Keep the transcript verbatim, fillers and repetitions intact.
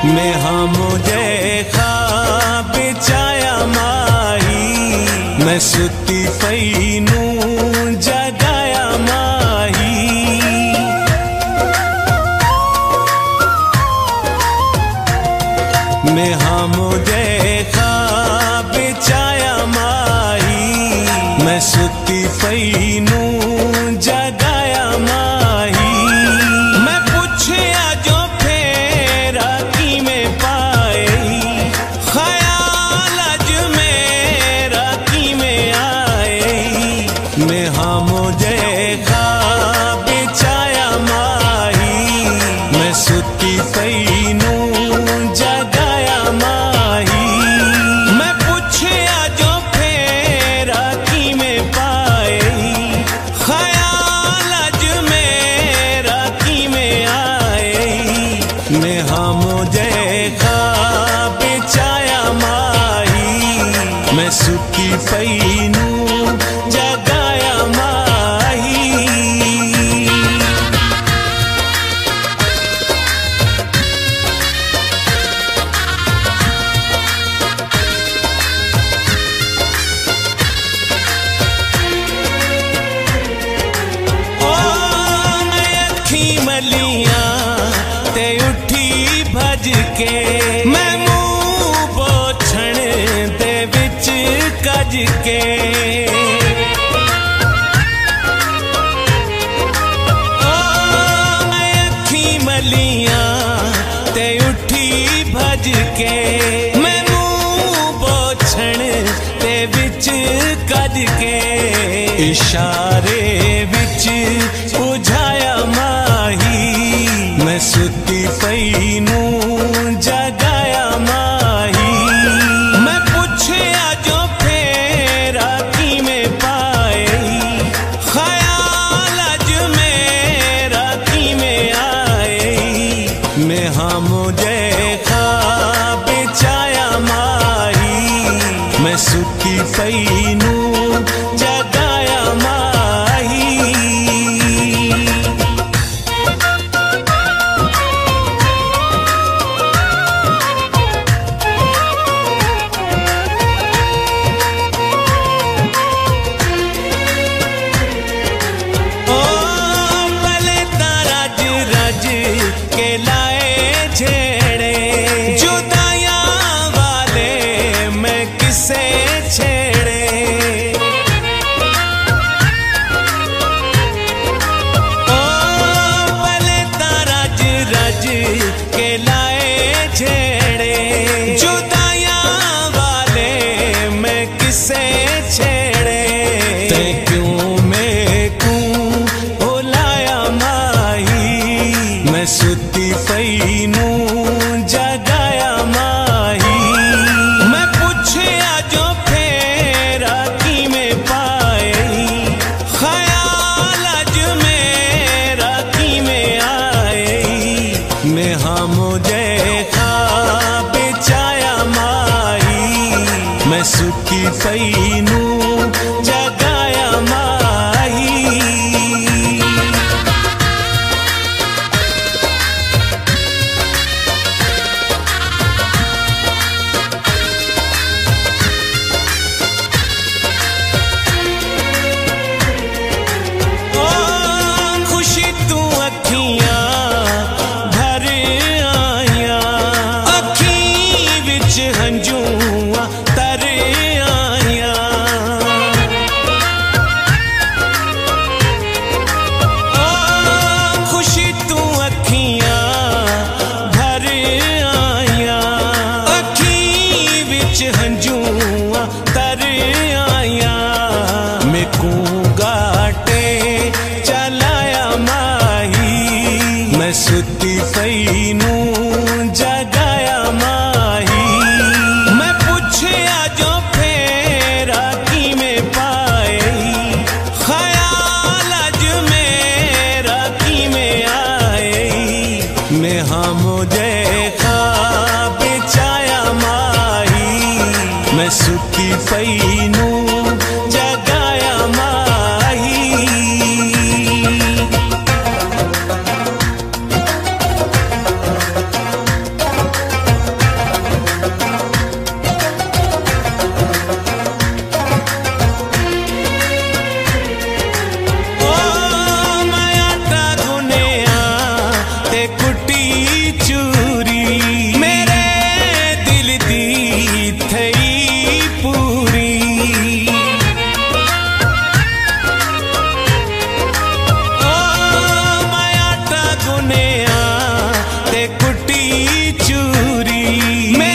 मैं हाँ मुझे ख्वाब चाया माही, मैं सुती पई नू जगाया माही। मैं हाँ मुझे ख्वाब चाया माही, मैं सुती पई नू जगाया माही। मैं पूछया जो फेरा की में पाए, ख्याल अज मेरा की में आए। मैं हाँ मुझे ख्वाब चाया माही, मैं सुती पई नू जगाया माही। मैं पूछया जो फेरा की में पाए, ख्याल अज मेरा की में आए। मैं हाँ मुझे ख्वाब चाया माही, मैं सुती पई नू जगाया माही। ते उठी भज के, मैं मुंह पोछण दे विच कज के। ओ मैं अखी मलियां ते उठी भज के, मैं मुंह पोछण दे विच कज के। इशारे विच बुझाया माही, मैं सुती पई नू जगाया माही। मैं पूछया जो फेरा की में पाए, ख्याल अज मेरा की में आए। मैं हाँ मुझे ख्वाब चाया माही, मैं सुती पई नू जगाया माही। के लाए छेड़े जुदाइयां वाले, मैं किसे छेड़े। ओ पले तारज रज के लाए छेड़े जुदाइयां वाले, मैं किसे छेड़े। ते क्यों मैं क्यों भुलाया माही, मैं सुती पई नू जगाया माही। मैं पूछया जो फेरा की में पाए, ख्याल अज मेरा की में आए। मैं हाँ मुझे ख्वाब चाया माही, मैं सुती पई नू जगाया माही। हंजुआ तर आया, ओ खुशी तू अखियां भर आया। अखी विच हंजुआ तर आया, मेकू गाटे चलाया माही, मैं सुती पई नू जगाया माही। मैं पूछया जो फेरा की में पाए, ख्याल अज मेरा की में आए। मैं हाँ मुझे ख्वाब चाया माही, मैं सुती पई नू जगाया माही। चूरी